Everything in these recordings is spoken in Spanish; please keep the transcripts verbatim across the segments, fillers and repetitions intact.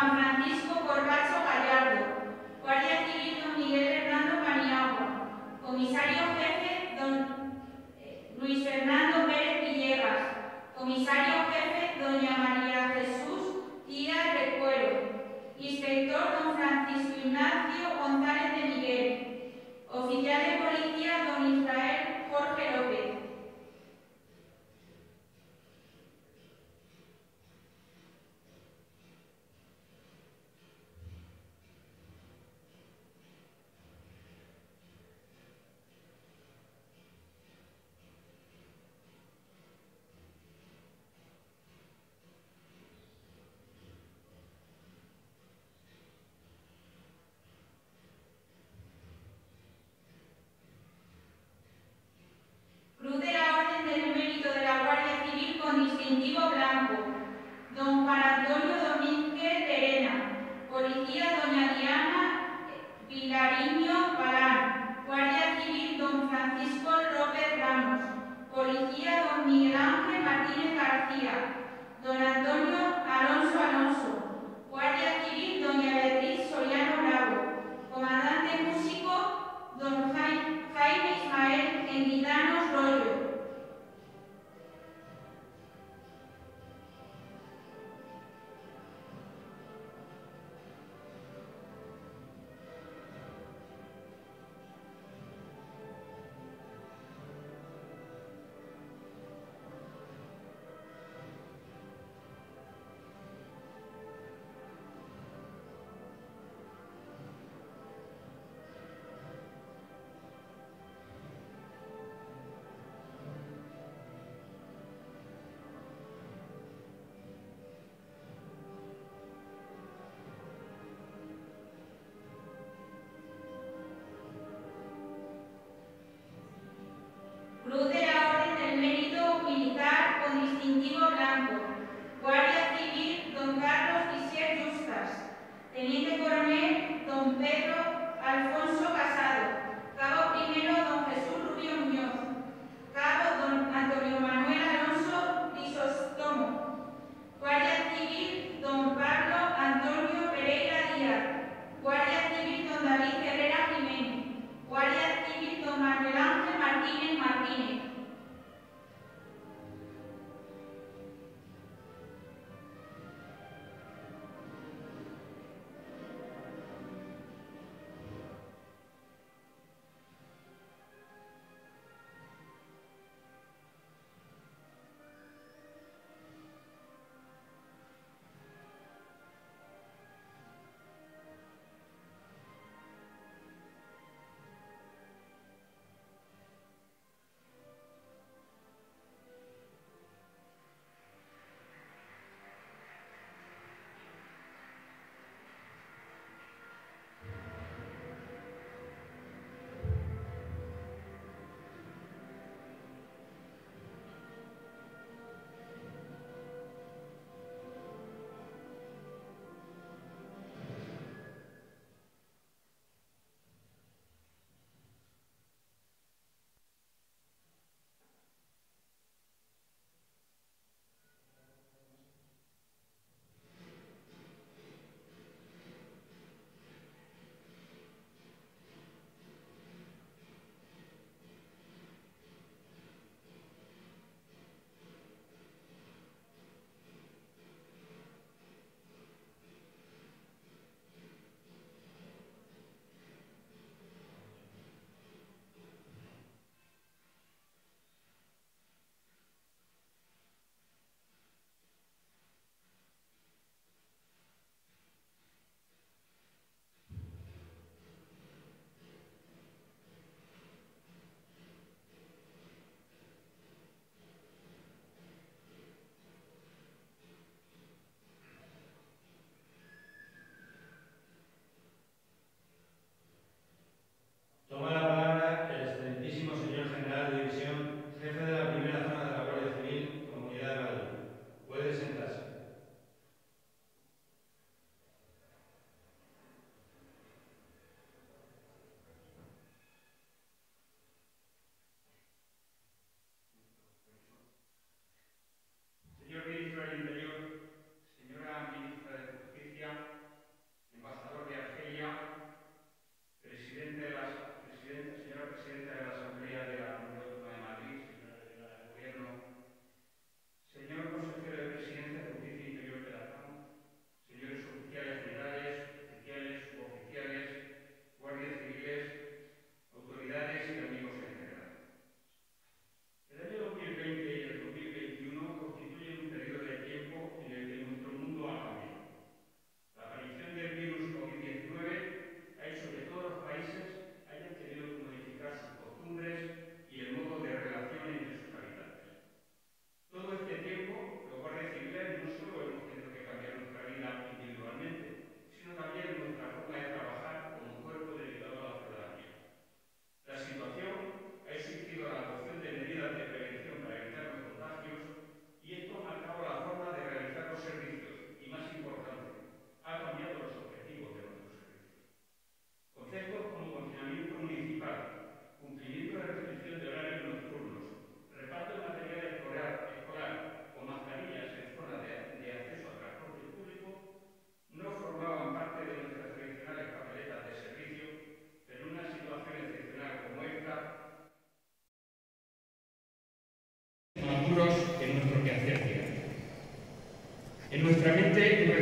Juan Francisco Corbacho Gallardo. Guardia Civil don Miguel Hernando Paniagua. Comisario jefe don eh, Luis Fernando Pérez Villegas. Comisario jefe doña María Jesús Díaz Recuero. Inspector don Francisco Ignacio González de Miguel. Oficial de policía don Israel Jorge López. Cruz de la Orden del Mérito de la Guardia Civil con distintivo blanco, don Juan Antonio Domínguez Lerena. Policía doña Diana Vilariño Balán. Guardia Civil don Francisco López Ramos. Policía don Miguel Ángel Martínez García. Don Antonio Alonso Alonso. Guardia Civil doña Beatriz Soriano Bravo. Comandante músico don Jaime Ismael Enguidanos Rollo. Cruz de la Orden del Mérito Militar con distintivo blanco. Guardia Civil don Carlos Guisier Justas. Teniente Coronel don Pedro Alfonso Casado. Cabo Primero don Jesús Rubio Muñoz. Cabo don Antonio Manuel Alonso Crisostomo. Guardia Civil don Pablo Antonio Pereira Díaz. Guardia Civil don David Herrera Jiménez. Guardia Civil don Manuel Ángel Martínez Martínez.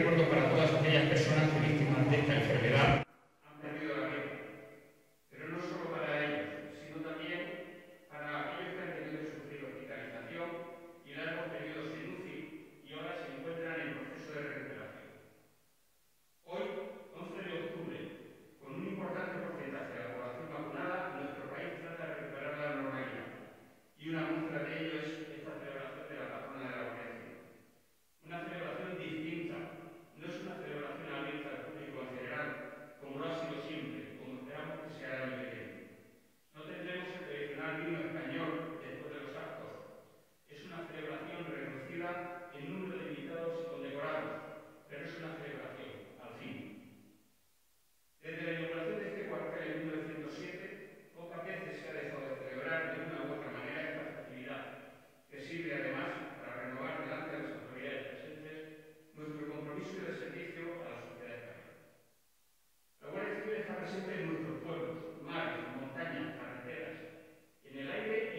recuerdo para todas aquellas personas que víctimas de esta enfermedad han perdido la vida. Pero no solo para ellos, sino también para aquellos que han tenido que sufrir hospitalización y largos periodos en U C I y ahora se encuentran en proceso de recuperación. Hoy, once de octubre, con un importante porcentaje de la población vacunada, nuestro país trata de recuperar la normalidad. Y una muestra de ello es esta celebración de la patrona de la Guardia Civil. Una celebración distinta, no es una celebración abierta al público en general, como lo ha sido siempre, como esperamos que sea el año que viene. No tendremos el tradicional vino español después de los actos. Es una celebración reducida en número de invitados y condecorados, pero es una celebración, al fin. Desde la inauguración de este cuartel en mil novecientos siete, pocas veces se ha dejado de celebrar de una u otra manera esta festividad, que sirve además para renovar delante de las autoridades presentes nuestro compromiso de servicio a la sociedad española. La Guardia Civil está presente en nuestros pueblos, mares, montañas, carreteras, en el aire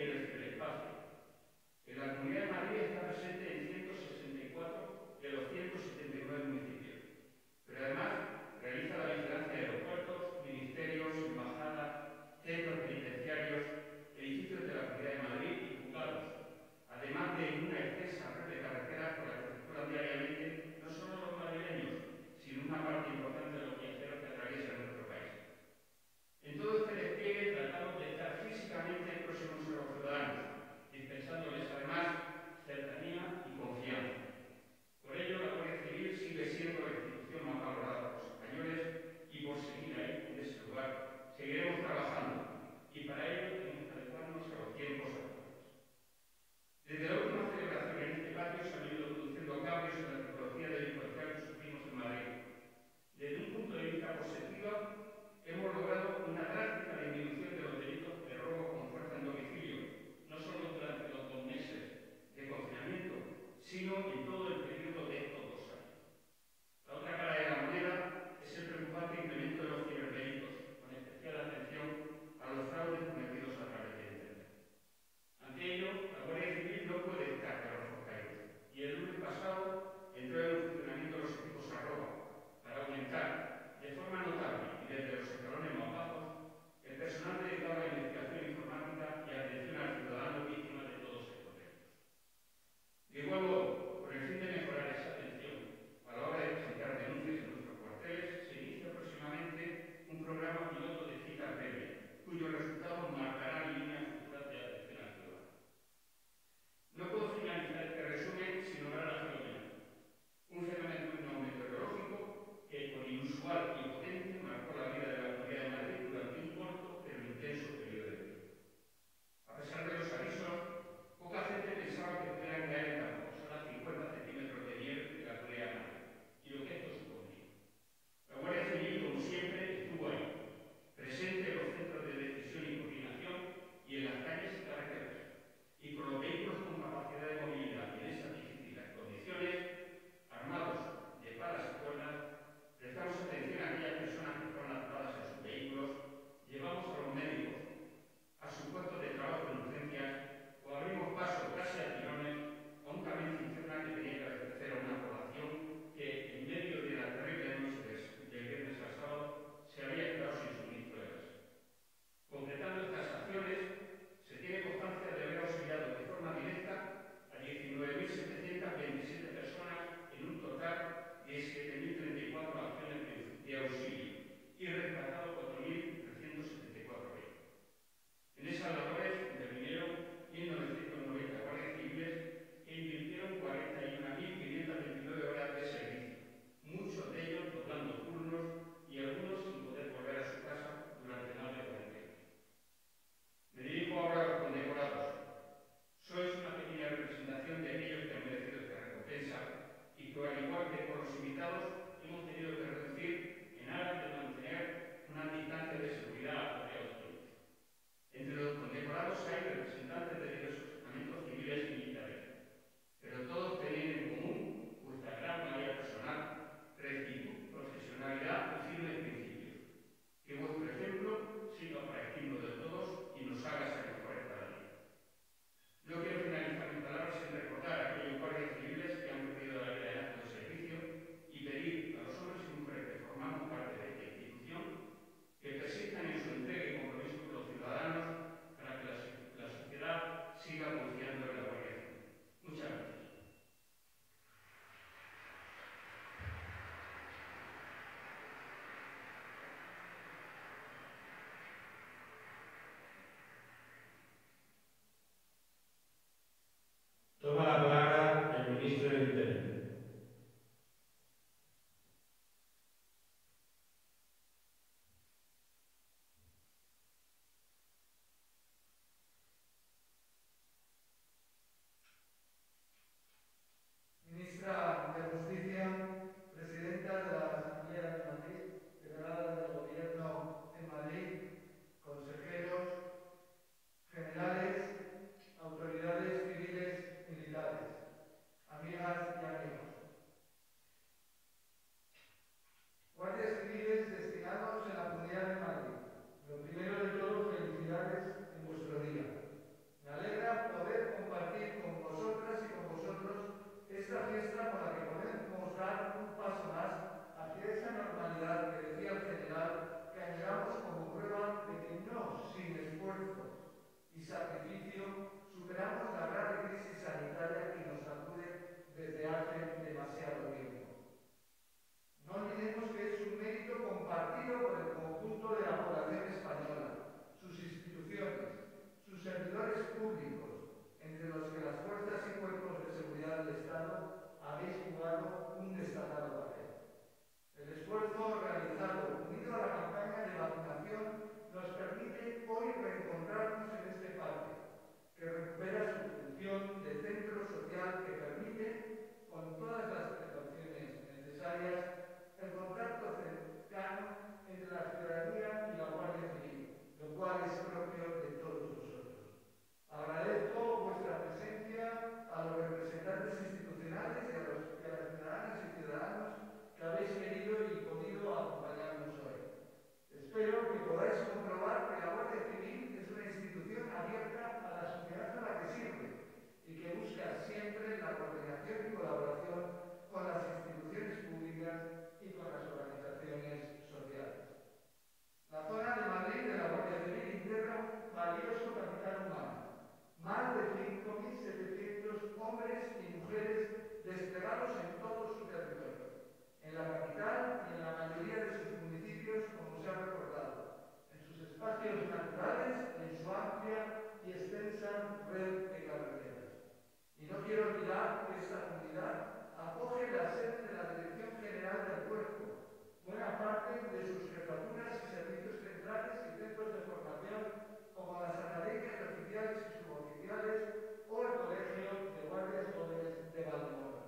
hombres y mujeres desplegados en todo su territorio, en la capital y en la mayoría de sus municipios, como se ha recordado, en sus espacios naturales y en su amplia y extensa red de carreteras. Y no quiero olvidar que esta comunidad acoge la sede de la Dirección General del Cuerpo, buena parte de sus jefaturas y servicios centrales y centros de formación, como las academias de oficiales y suboficiales o el Colegio de Guardias Jóvenes de Valdemoro.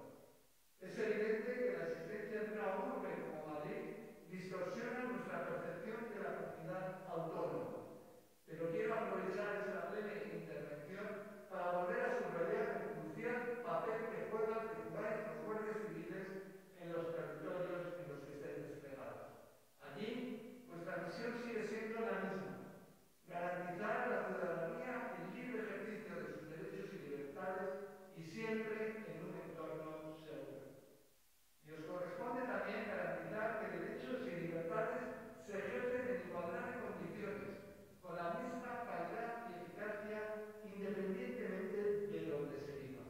Es evidente que la existencia de una urbe como Madrid distorsiona nuestra percepción de la comunidad autónoma. Pero quiero aprovechar esta breve intervención para volver a subrayar el crucial papel que juegan los guardias civiles en los territorios en los que estén desplegados. Allí, nuestra misión sigue siendo la misma: garantizar a la ciudadanía el libre ejercicio de sus derechos y libertades y siempre en un entorno seguro. Y os corresponde también garantizar que derechos y libertades se ejercen en igualdad de condiciones, con la misma calidad y eficacia, independientemente de donde se viva.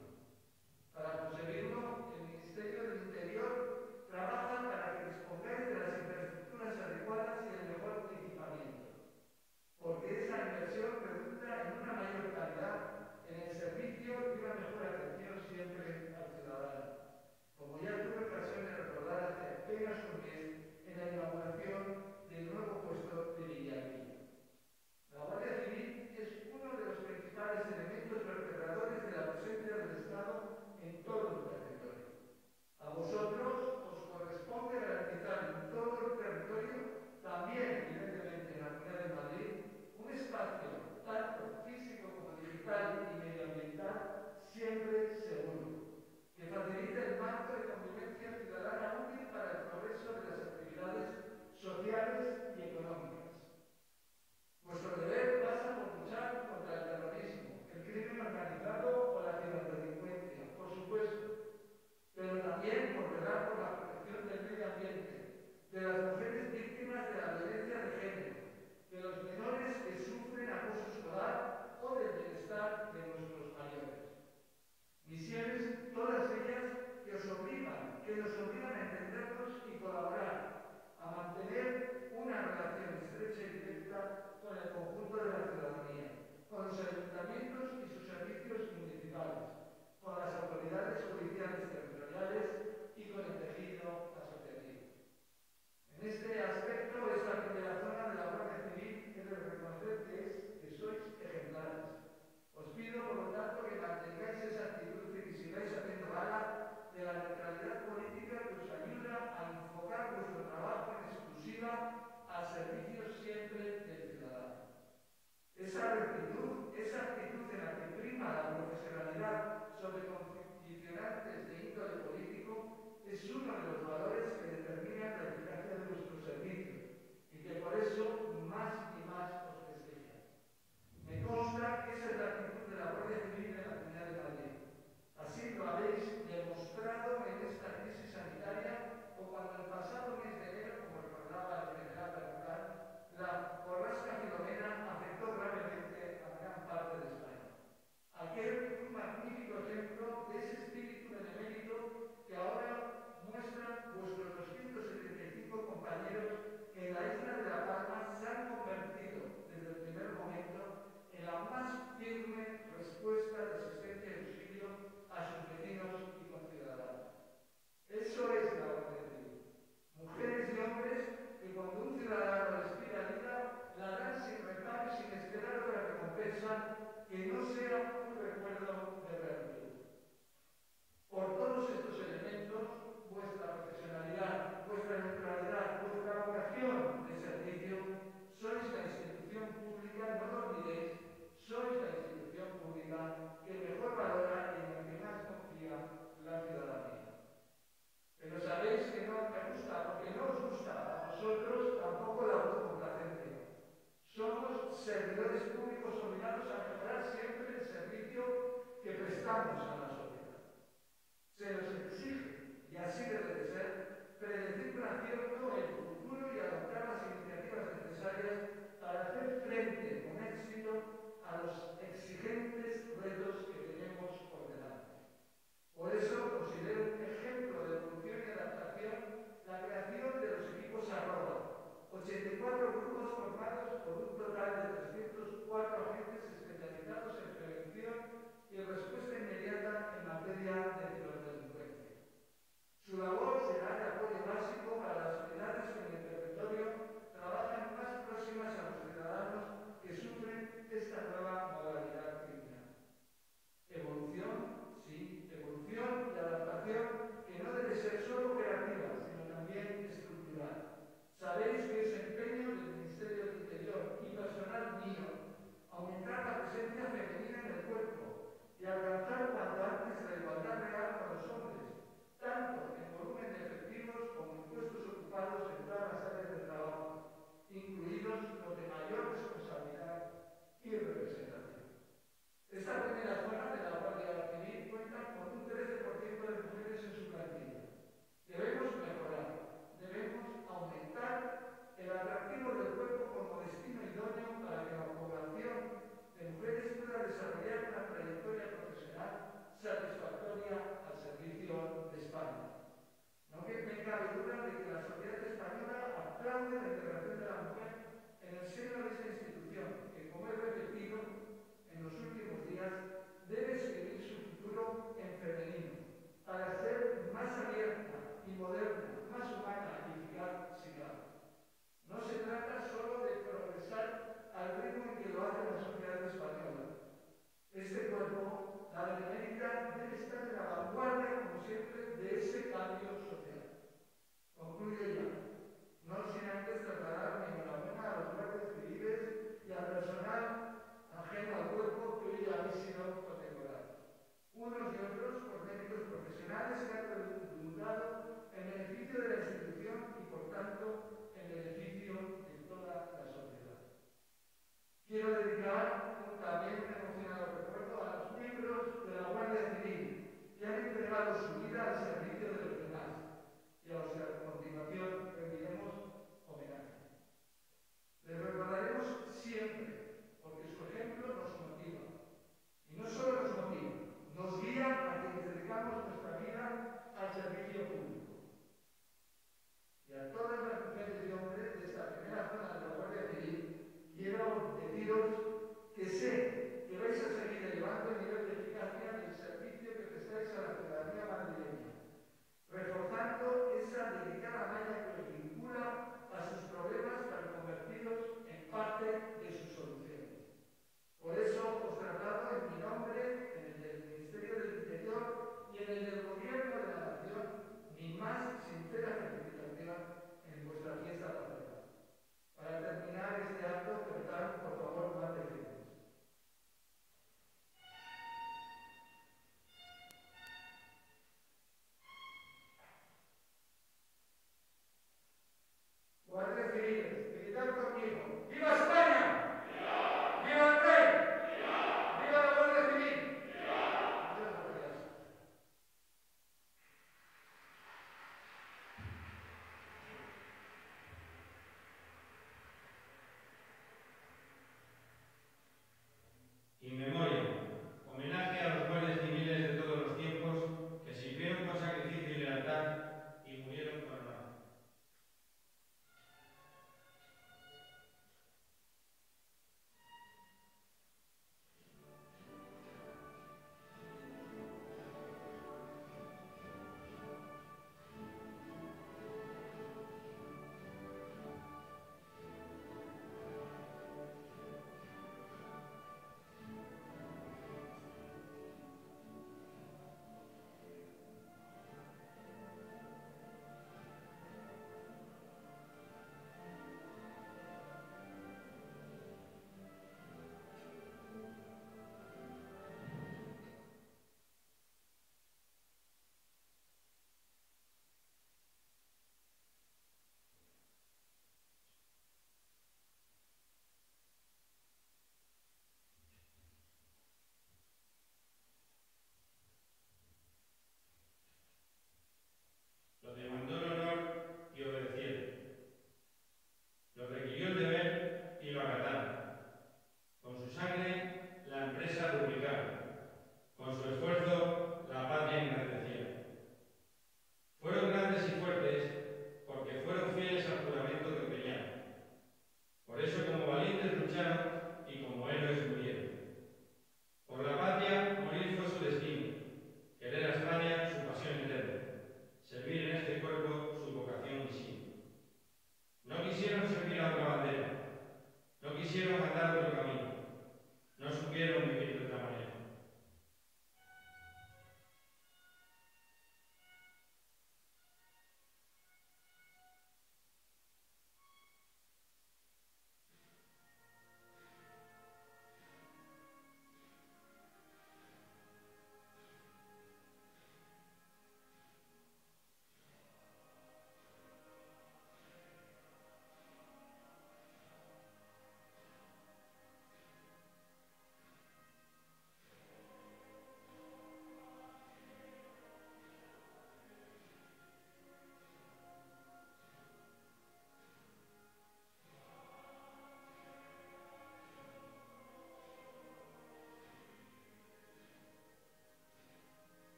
Para conseguirlo, el Ministerio del Interior trabaja para que dispongáis de las infraestructuras adecuadas y el mejor equipamiento, porque esa inversión redunda en una mayor calidad en el servicio y una mejor atención siempre al ciudadano, como ya tuve ocasión de recordar hace apenas un mes en la inauguración del nuevo puesto de Villalbilla. La Guardia Civil es uno de los principales elementos vertebradores de la presencia del Estado en todo el territorio. A vosotros os corresponde garantizar en todo el territorio, también evidentemente en la Comunidad de Madrid, un espacio tanto físico como digital y medioambiental siempre seguro, que facilite el marco de convivencia ciudadana útil para el progreso de las actividades sociales y económicas. Vuestro deber pasa por luchar contra el terrorismo, el crimen organizado o la ciberdelincuencia, por supuesto, pero también por velar por la protección del medio ambiente, de las mujeres víctimas de la violencia de género, de los menores que sufren acoso escolar o del bienestar de nuestros mayores. Misiones, todas ellas, que os obligan, que nos obligan a entendernos y colaborar, a mantener una relación estrecha y directa con el conjunto de la ciudadanía, con los ayuntamientos y sus servicios municipales, con las autoridades judiciales territoriales y con el tejido asociativo. En este aspecto, esta primera zona de la Guardia Civil he de reconocer que, es, que sois ejemplares. Os pido, por lo tanto, que mantengáis esa actitud y que sigáis haciendo gala de la neutralidad política que os ayuda a enfocar vuestro trabajo en exclusiva al servicio siempre del ciudadano. Esa rectitud, esa actitud en la que prima la profesionalidad sobre condicionantes de índole político es uno de los valores que determinan la eficacia de vuestro servicio y que por eso más y más os prestigia. Me consta que esa es la actitud de la Guardia Civil en la Comunidad de Madrid. Así lo habéis demostrado en esta crisis sanitaria o cuando el pasado mes de enero, como recordaba el general Bertrand, la borrasca Filomena afectó gravemente a gran parte de España. Aquel fue un magnífico ejemplo de ese espíritu benemérito que ahora muestran vuestros doscientos setenta y cinco compañeros que en la isla de La Palma se han convertido desde el primer momento en la más firme respuesta de asistencia y auxilio a sus vecinos y conciudadanos. Eso es la Guardia Civil. Mujeres y hombres que cuando un ciudadano les pida ayuda, la dan sin reclamo y sin esperar otra recompensa que no sea un recuerdo de gratitud. Por todos estos elementos, vuestra profesionalidad, vuestra neutralidad, vuestra vocación de servicio, sois la institución pública, no lo olvidéis, sois la institución pública que mejor valora y en la que más confía la ciudadanía. Pero sabéis que no me gusta, porque no os gusta a vosotros tampoco la autocomplacencia. Somos servidores públicos obligados a mejorar siempre el servicio que prestamos a la sociedad. Se nos exige, y así debe de ser, predecir con acierto el futuro y adoptar las iniciativas necesarias para hacer frente con éxito a los exigentes retos que tenemos por delante. satisfactoria al servicio de España. No me cabe duda de que la sociedad española aplaude la integración de la mujer en el seno de esta institución, que, como he repetido en los últimos días, debe escribir su futuro en femenino, para ser más abierta y moderna, más humana y eficaz si cabe. No se trata solo de progresar al ritmo en que lo hace la sociedad española. Este cuerpo, la Benemérita, debe estar en la vanguardia, como siempre, de ese cambio social. Concluyo ya, no sin antes trasladar mi enhorabuena a los guardias civiles y al personal ajeno al cuerpo que hoy habéis sido condecorados. Unos y otros por méritos profesionales que han redundado en beneficio de la institución y, por tanto, en beneficio de toda la sociedad. Quiero dedicar un también emocionado recuerdo a los miembros de la Guardia Civil que han entregado su vida al servicio de los demás y a los que a continuación rendiremos homenaje. Les recordaremos siempre, porque su ejemplo nos motiva.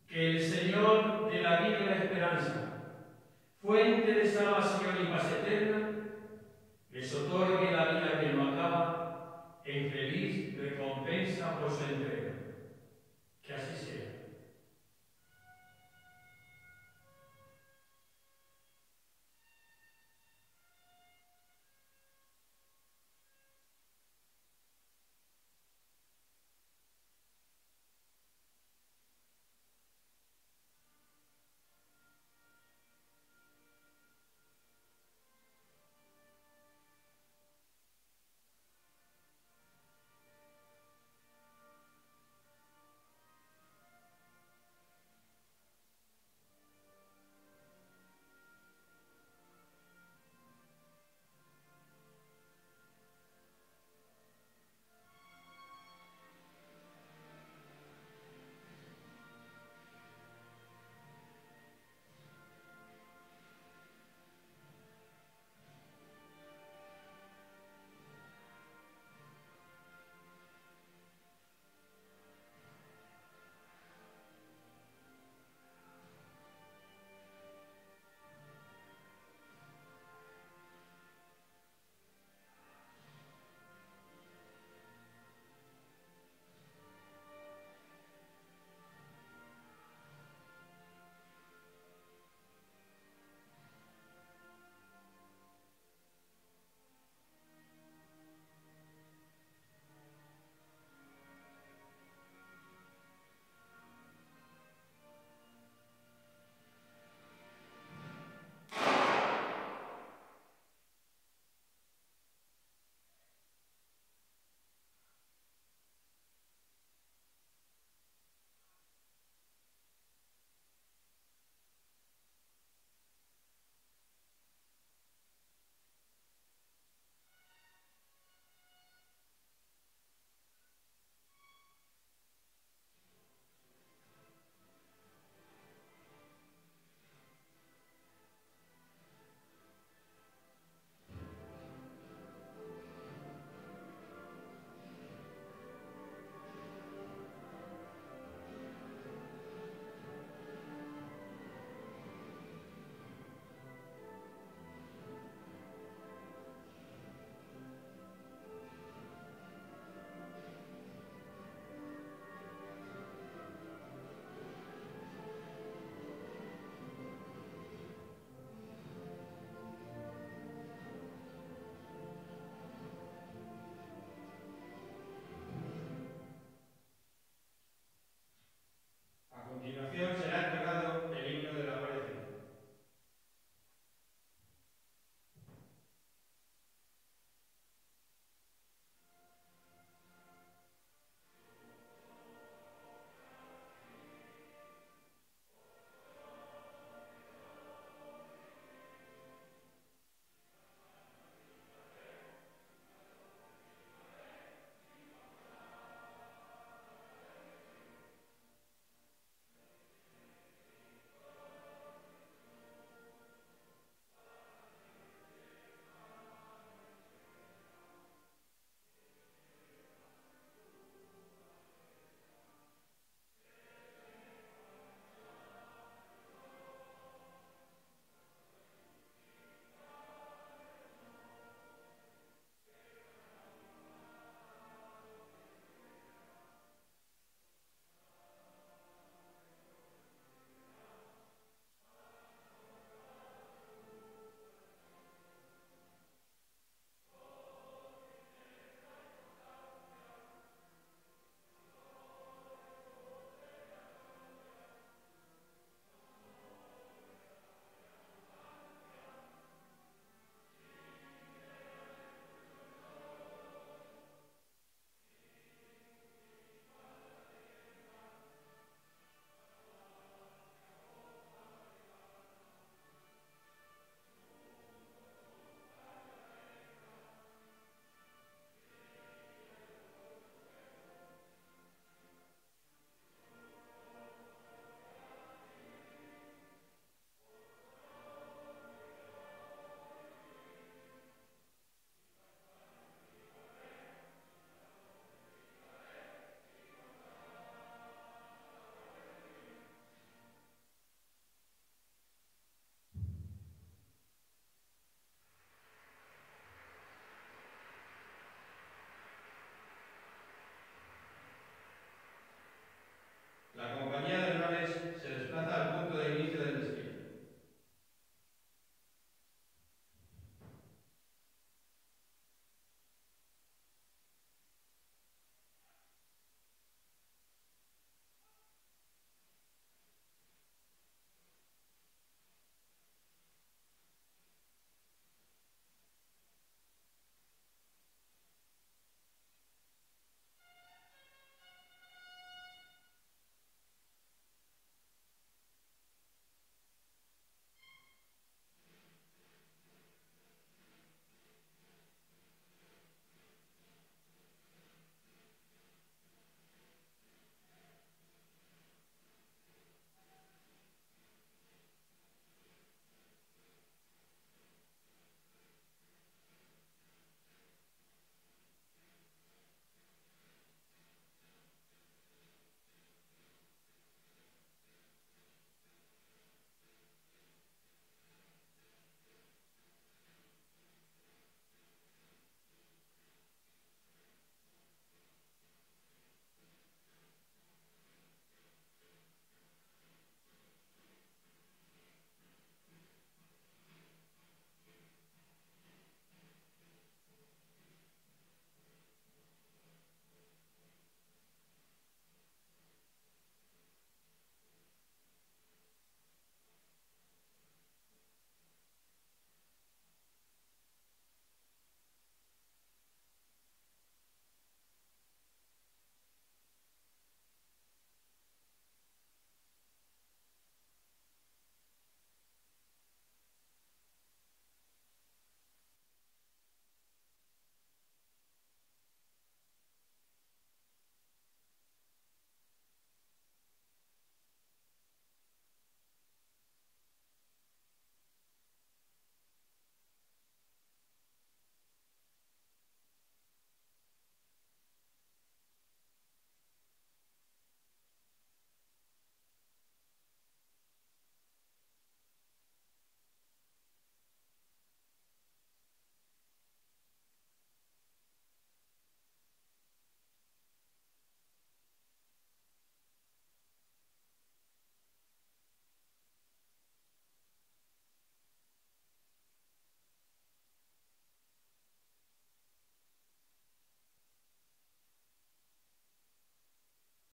Que el Señor de la vida y la esperanza, fuente de salvación y paz eterna, les otorgue la vida que no acaba en feliz recompensa por su entrega.